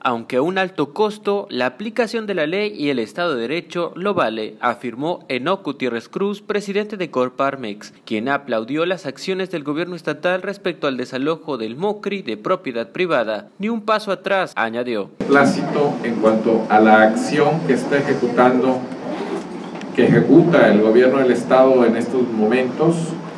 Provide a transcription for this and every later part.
aunque a un alto costo, la aplicación de la ley y el Estado de Derecho lo vale, afirmó Enoc Gutiérrez Cruz, presidente de Coparmex, quien aplaudió las acciones del gobierno estatal respecto al desalojo del Mocri de propiedad privada. Ni un paso atrás, añadió. Plácito en cuanto a la acción que está que ejecuta el gobierno del Estado en estos momentos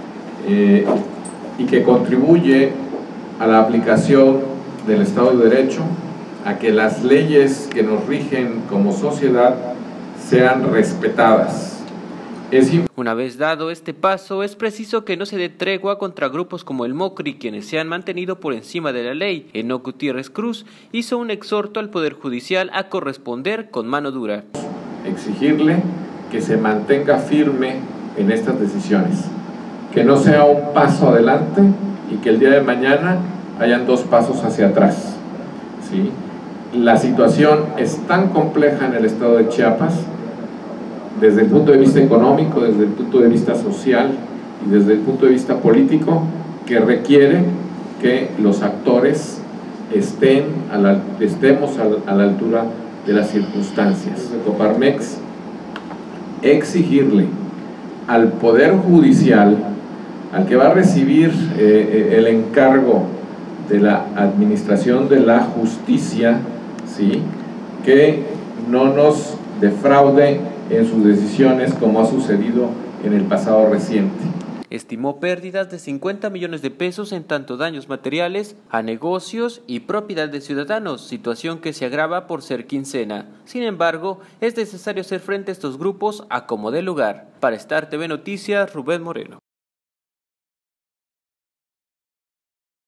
y que contribuye a la aplicación del Estado de Derecho, a que las leyes que nos rigen como sociedad sean respetadas. Una vez dado este paso, es preciso que no se dé tregua contra grupos como el Mocri, quienes se han mantenido por encima de la ley. Enoc Gutiérrez Cruz hizo un exhorto al Poder Judicial a corresponder con mano dura. Exigirle que se mantenga firme en estas decisiones, que no sea un paso adelante y que el día de mañana hayan dos pasos hacia atrás, ¿sí? La situación es tan compleja en el estado de Chiapas, desde el punto de vista económico, desde el punto de vista social y desde el punto de vista político, que requiere que los actores estemos a la altura de las circunstancias. De Coparmex, exigirle al Poder Judicial, al que va a recibir el encargo de la administración de la justicia, ¿sí?, que no nos defraude en sus decisiones como ha sucedido en el pasado reciente. Estimó pérdidas de 50 millones de pesos en tanto daños materiales a negocios y propiedad de ciudadanos, situación que se agrava por ser quincena. Sin embargo, es necesario hacer frente a estos grupos a como dé lugar. Para Star TV Noticias, Rubén Moreno.